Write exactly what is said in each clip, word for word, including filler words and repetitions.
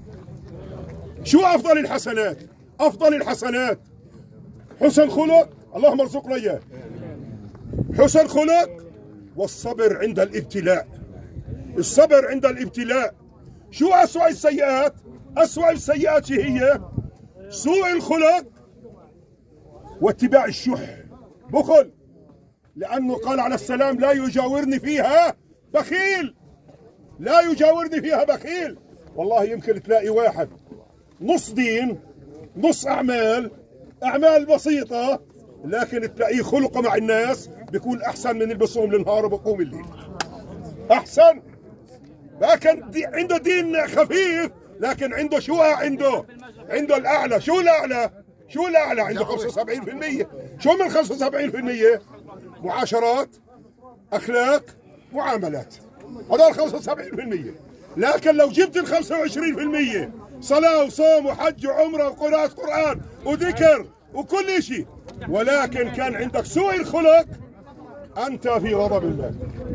شو أفضل الحسنات؟ أفضل الحسنات حسن خلق، اللهم ارزقنا إياه. حسن خلق والصبر عند الابتلاء. الصبر عند الابتلاء. شو أسوأ السيئات؟ أسوأ السيئات هي سوء الخلق واتباع الشح، بخل. لأنه قال عليه السلام لا يجاورني فيها بخيل، لا يجاورني فيها بخيل. والله يمكن تلاقي واحد نص دين نص أعمال، أعمال بسيطة، لكن تلاقيه خلقه مع الناس بيكون أحسن من اللي بصوم النهار وبقوم الليل. أحسن. لكن دي عنده دين خفيف، لكن عنده شو عنده؟ عنده الأعلى. شو الأعلى؟ شو الأعلى؟ عنده خمسة وسبعين بالمئة. شو من خمسة وسبعين بالمئة؟ معاشرات، أخلاق، معاملات. هذول خمسة وسبعين بالمئة. لكن لو جبت ال خمسة وعشرين بالمئة صلاة وصوم وحج وعمرة وقراءة قرآن وذكر وكل شيء، ولكن كان عندك سوء الخلق، أنت في غضب الله.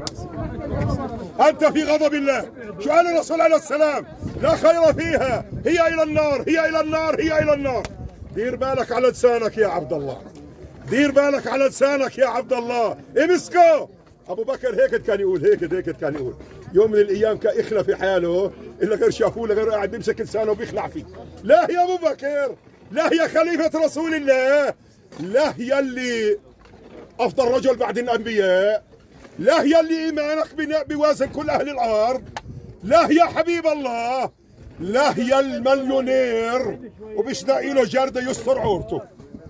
أنت في غضب الله. شو قال الرسول عليه السلام؟ لا خير فيها، هي إلى النار، هي إلى النار، هي إلى النار. دير بالك على لسانك يا عبد الله، دير بالك على لسانك يا عبد الله، امسكه. أبو بكر هيك كان يقول، هيك هيك كان يقول. يوم من الأيام كان يخلى في حاله، إلا غير شافوه غير قاعد بيمسك لسانه وبيخلع فيه. لا يا أبو بكر، لا يا خليفة رسول الله، لا يلي أفضل رجل بعد الأنبياء، لا يلي إيمانك بيوازن كل أهل الأرض، لا يا حبيب الله، لا يا المليونير ومش لاقي له جردة يستر عورته،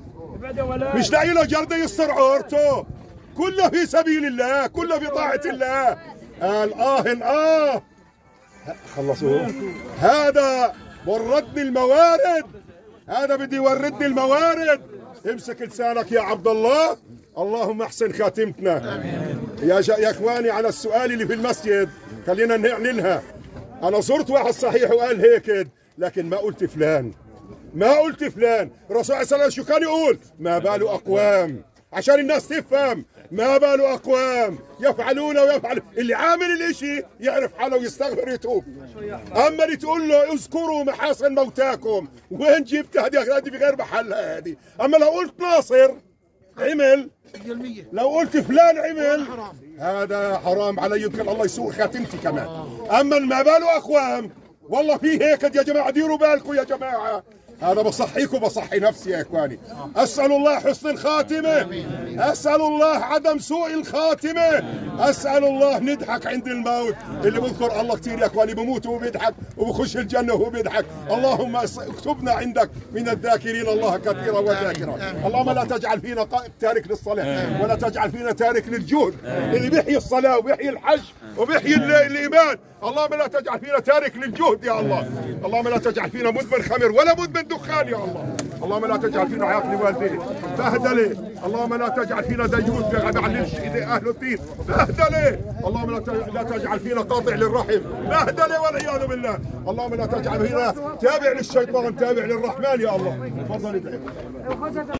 مش لاقي له جردة يستر عورته، كله في سبيل الله، كله في طاعة الله. قال آه آه خلصوه. هذا وردني الموارد، هذا بدي يوردني الموارد. امسك لسانك يا عبد الله. اللهم احسن خاتمتنا. يا يا اخواني، على السؤال اللي في المسجد خلينا نعلنها. انا صرت واحد صحيح وقال هيك، لكن ما قلت فلان، ما قلت فلان. الرسول صلى الله عليه وسلم شو كان يقول؟ ما بال اقوام، عشان الناس تفهم، ما بال اقوام يفعلون ويفعلون. اللي عامل الاشي يعرف حاله ويستغفر يتوب. اما اللي تقول له اذكروا محاسن موتاكم، وين جبتها؟ هذه هذه في غير محلها هذه. اما لو قلت ناصر عمل، لو قلت فلان عمل، هذا حرام علي، يمكن الله يسوء خاتمتي كمان. اما ما باله اقوام، والله في هيك يا جماعه، ديروا بالكم يا جماعه. هذا بصحيكم بصحي نفسي يا اخواني. اسال الله حسن الخاتمه، اسال الله عدم سوء الخاتمه، اسال الله نضحك عند الموت. اللي بذكر الله كثير يا اخواني بموت وهو بيضحك وبخش الجنه وهو بيضحك. اللهم اكتبنا عندك من الذاكرين الله كثيرا والذاكرات. اللهم لا تجعل فينا تارك للصلاه، ولا تجعل فينا تارك للجهد. اللي بيحيي الصلاه وبيحيي الحج وبيحيي الايمان، اللهم لا تجعل فينا تارك للجهد يا الله. اللهم لا تجعل فينا مدمن خمر ولا مدمن دخان يا الله. اللهم لا تجعل فينا عاق لوالديه بهدله. اللهم لا تجعل فينا ديوث بيعلمش اهل الدين بهدله. اللهم لا تجعل فينا قاطع للرحم بهدله والعياذ بالله. اللهم لا تجعل فينا تابع للشيطان تابع للرحمن يا الله. تفضل ادعي.